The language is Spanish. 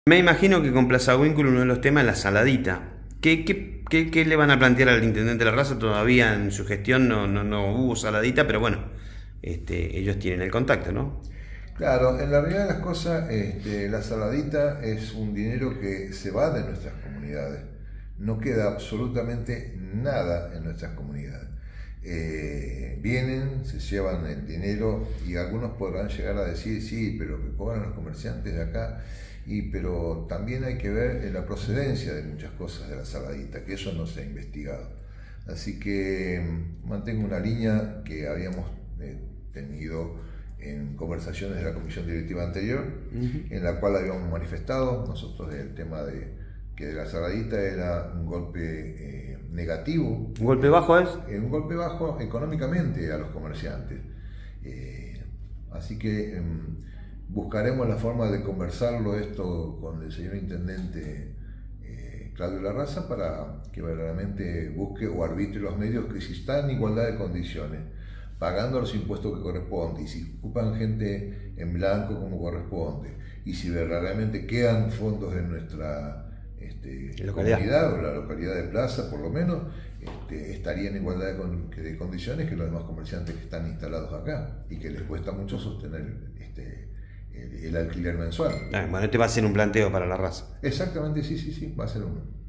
Me imagino que con Plaza Huínculo uno de los temas es la saladita. ¿Qué le van a plantear al intendente de la raza? Todavía en su gestión no hubo saladita, pero bueno, ellos tienen el contacto, ¿no? Claro, en la realidad de las cosas, la saladita es un dinero que se va de nuestras comunidades. No queda absolutamente nada en nuestras comunidades. Vienen, se llevan el dinero y algunos podrán llegar a decir, sí, pero que cobran los comerciantes de acá. Pero también hay que ver la procedencia de muchas cosas de la saladita, que eso no se ha investigado. Así que mantengo una línea que habíamos tenido en conversaciones de la comisión directiva anterior, en la cual habíamos manifestado nosotros el tema de que de la saladita era un golpe negativo. ¿Un golpe bajo es? Un golpe bajo económicamente a los comerciantes. Así que buscaremos la forma de conversarlo esto con el señor intendente Claudio Larraza para que verdaderamente busque o arbitre los medios que si están en igualdad de condiciones, pagando los impuestos que corresponden, y si ocupan gente en blanco como corresponde, y si verdaderamente quedan fondos en nuestra comunidad o la localidad de Plaza, por lo menos, estaría en igualdad de condiciones que los demás comerciantes que están instalados acá y que les cuesta mucho sostener el alquiler mensual. Bueno, este va a ser un planteo para la raza. Exactamente, sí, va a ser uno.